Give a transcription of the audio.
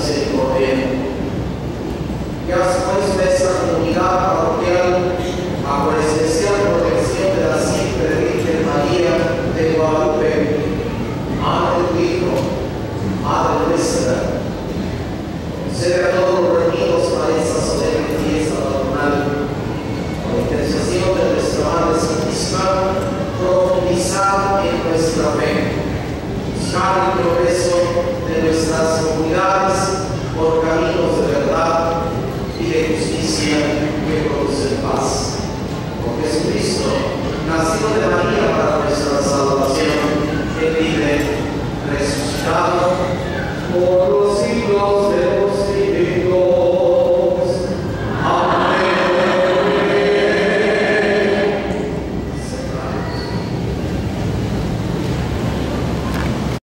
misericordia. Y hacemos de esta comunidad parroquial bajo la especial protección de la siempre Virgen María de Guadalupe, Madre de tu Hijo, Madre nuestra. Concede a todos los reunidos para esta solemne fiesta patronal, por la intercesión de nuestra Madre Santísima, profundizar en nuestra fe, buscar el progreso de nuestras comunidades por caminos de verdad y de justicia que producen paz. Por Jesucristo, nacido de María para nuestra salvación, que vive resucitado por los siglos de